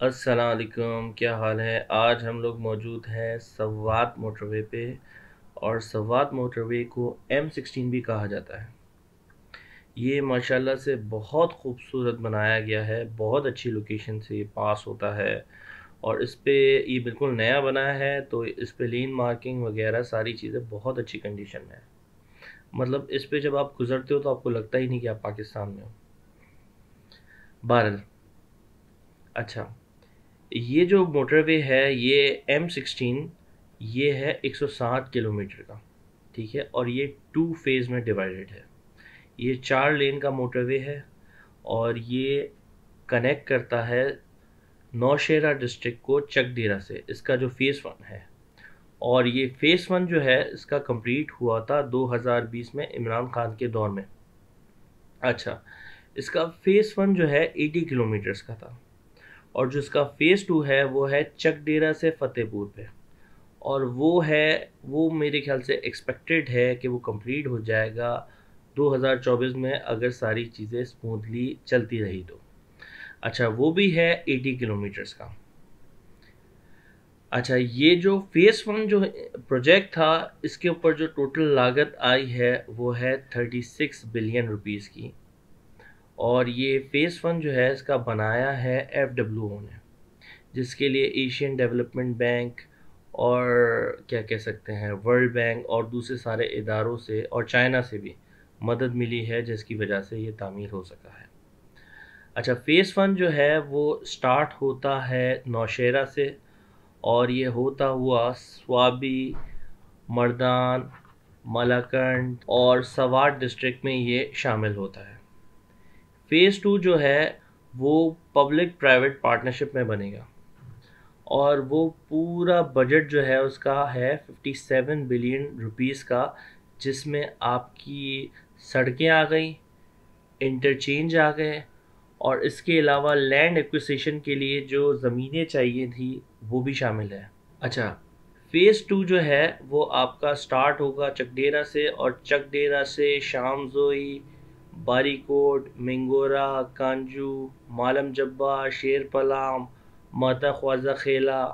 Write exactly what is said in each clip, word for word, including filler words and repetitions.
अस्सलाम वालेकुम, क्या हाल है। आज हम लोग मौजूद हैं सवात मोटरवे पे। और सवात मोटरवे को एम सिक्सटीन भी कहा जाता है। ये माशाल्लाह से बहुत खूबसूरत बनाया गया है, बहुत अच्छी लोकेशन से ये पास होता है। और इस पे ये बिल्कुल नया बना है, तो इस पे लेन मार्किंग वगैरह सारी चीज़ें बहुत अच्छी कंडीशन में है। मतलब इस पे जब आप गुजरते हो तो आपको लगता ही नहीं कि आप पाकिस्तान में हो। बहरहाल, अच्छा, ये जो मोटरवे है ये एम सिक्सटीन, ये है एक सौ साठ किलोमीटर का। ठीक है, और ये टू फेज़ में डिवाइडेड है। ये चार लेन का मोटरवे है और ये कनेक्ट करता है नौशेरा डिस्ट्रिक्ट को चकदेरा से। इसका जो फ़ेज़ वन है, और ये फ़ेज़ वन जो है इसका कंप्लीट हुआ था दो हज़ार बीस में इमरान खान के दौर में। अच्छा, इसका फ़ेज़ वन जो है अस्सी किलोमीटर्स का था, और जो इसका फ़ेज़ टू है वो है चकदेरा से फ़तेहपुर पे। और वो है वो मेरे ख़्याल से एक्सपेक्टेड है कि वो कंप्लीट हो जाएगा दो हज़ार चौबीस में, अगर सारी चीज़ें स्मूथली चलती रही तो। अच्छा, वो भी है अस्सी किलोमीटर्स का। अच्छा, ये जो फ़ेज़ वन जो प्रोजेक्ट था, इसके ऊपर जो टोटल लागत आई है वो है छत्तीस बिलियन रुपीस की। और ये फ़ेज़ वन जो है इसका बनाया है एफ डब्ल्यू ओ ने, जिसके लिए एशियन डेवलपमेंट बैंक और क्या कह सकते हैं वर्ल्ड बैंक और दूसरे सारे इदारों से और चाइना से भी मदद मिली है, जिसकी वजह से ये तामीर हो सका है। अच्छा, फ़ेज़ वन जो है वो स्टार्ट होता है नौशेरा से, और ये होता हुआ स्वाबी, मर्दान, मलाकंड और सवाट डिस्ट्रिक्ट में ये शामिल होता है। फ़ेज़ टू जो है वो पब्लिक प्राइवेट पार्टनरशिप में बनेगा, और वो पूरा बजट जो है उसका है सत्तावन बिलियन रुपीस का, जिसमें आपकी सड़कें आ गई, इंटरचेंज आ गए, और इसके अलावा लैंड एक्विजिशन के लिए जो ज़मीनें चाहिए थी वो भी शामिल है। अच्छा, फ़ेज़ टू जो है वो आपका स्टार्ट होगा चकडेरा से, और चकडेरा से शामजोई, बारीकोट, मिंगोरा, कांजू, मालम जब्बा, शेरपलाम, माता ख्वाजा खेला,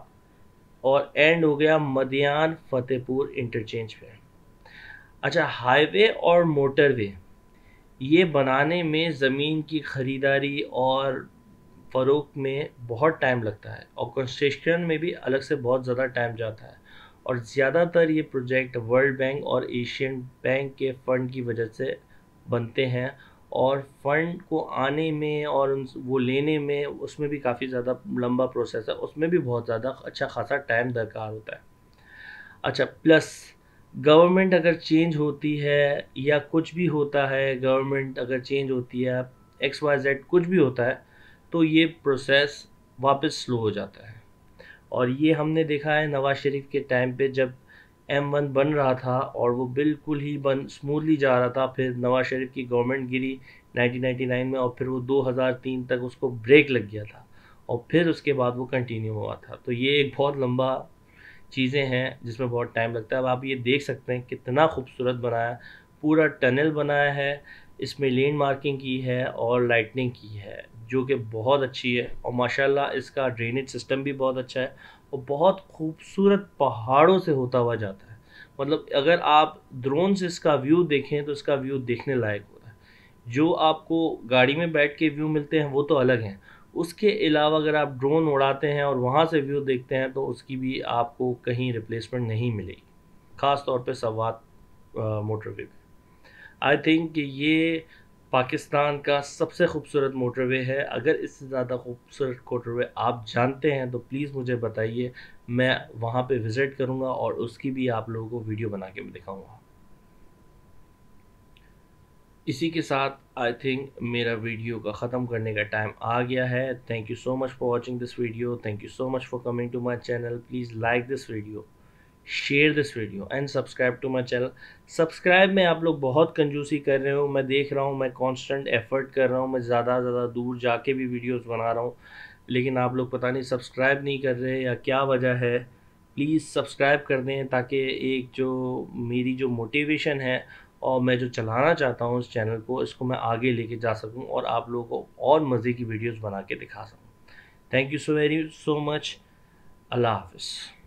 और एंड हो गया मदियान फ़तेहपुर इंटरचेंज पे। अच्छा, हाईवे और मोटरवे ये बनाने में ज़मीन की ख़रीदारी और फ़रोख्त में बहुत टाइम लगता है, और कंस्ट्रक्शन में भी अलग से बहुत ज़्यादा टाइम जाता है। और ज़्यादातर ये प्रोजेक्ट वर्ल्ड बैंक और एशियन बैंक के फ़ंड की वजह से बनते हैं, और फ़ंड को आने में और उन वो लेने में उसमें भी काफ़ी ज़्यादा लंबा प्रोसेस है, उसमें भी बहुत ज़्यादा अच्छा खासा टाइम दरकार होता है। अच्छा, प्लस गवर्नमेंट अगर चेंज होती है या कुछ भी होता है, गवर्नमेंट अगर चेंज होती है, एक्स वाई जेड कुछ भी होता है, तो ये प्रोसेस वापस स्लो हो जाता है। और ये हमने देखा है नवाज शरीफ के टाइम पे, जब एम वन बन रहा था और वो बिल्कुल ही बन स्मूथली जा रहा था, फिर नवाज शरीफ की गवर्नमेंट गिरी नाइनटीन नाइंटी नाइन में, और फिर वो दो हज़ार तीन तक उसको ब्रेक लग गया था, और फिर उसके बाद वो कंटिन्यू हुआ था। तो ये एक बहुत लंबा चीज़ें हैं जिसमें बहुत टाइम लगता है। अब आप ये देख सकते हैं कितना खूबसूरत बनाया, पूरा टनल बनाया है, इसमें लेन मार्किंग की है और लाइटनिंग की है, जो कि बहुत अच्छी है। और माशाल्लाह इसका ड्रेनेज सिस्टम भी बहुत अच्छा है, और बहुत खूबसूरत पहाड़ों से होता हुआ जाता है। मतलब अगर आप ड्रोन से इसका व्यू देखें तो इसका व्यू देखने लायक होता है। जो आपको गाड़ी में बैठ के व्यू मिलते हैं वो तो अलग हैं, उसके अलावा अगर आप ड्रोन उड़ाते हैं और वहाँ से व्यू देखते हैं तो उसकी भी आपको कहीं रिप्लेसमेंट नहीं मिलेगी, ख़ास तौर पे सवात मोटरवे पे। आई थिंक कि ये पाकिस्तान का सबसे खूबसूरत मोटरवे है। अगर इससे ज़्यादा खूबसूरत मोटरवे आप जानते हैं तो प्लीज़ मुझे बताइए, मैं वहाँ पे विज़िट करूँगा और उसकी भी आप लोगों को वीडियो बना के दिखाऊँगा। इसी के साथ आई थिंक मेरा वीडियो का ख़त्म करने का टाइम आ गया है। Thank you so much for watching this video, thank you so much for coming to my channel. Please like this video, share this video and subscribe to my channel. Subscribe में आप लोग बहुत कंजूसी कर रहे हो, मैं देख रहा हूँ, मैं कॉन्स्टेंट एफर्ट कर रहा हूँ, मैं ज़्यादा ज़्यादा दूर जाके भी वीडियोज़ बना रहा हूँ, लेकिन आप लोग पता नहीं सब्सक्राइब नहीं कर रहे या क्या वजह है। प्लीज़ सब्सक्राइब कर दें, ताकि एक जो मेरी जो मोटिवेशन है और मैं जो चलाना चाहता हूँ इस चैनल को, इसको मैं आगे लेके जा सकूँ और आप लोगों को और मज़े की वीडियोस बना के दिखा सकूँ। Thank you so very so much. अल्लाह हाफिज़।